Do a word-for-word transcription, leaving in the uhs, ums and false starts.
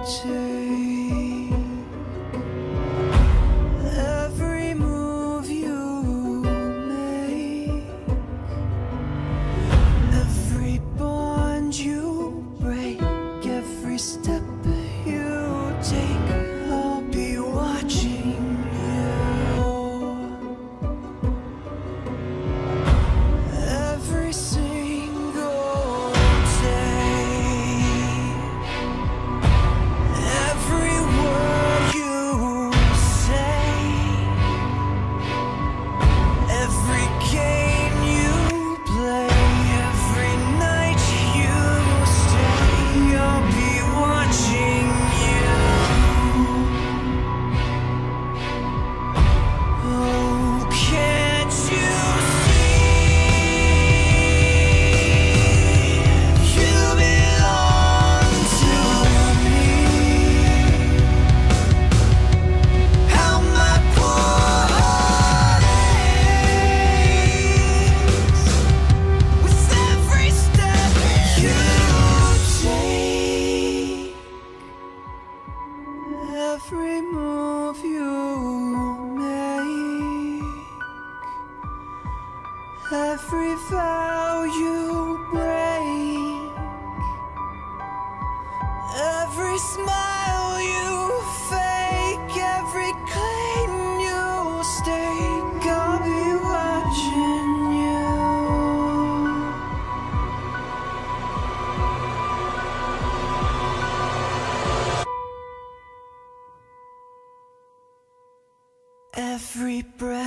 take, every move you make, every bond you break, every step you take, I'll be watching you. Every single day, every word you say, every game you play, every night you stay, I'll be watching you. Oh, can't you see? You belong to me. How my poor heart aches with every step you take, every move you make, every vow you break, every smile you fake, every claim you stake, I'll be watching you. Every breath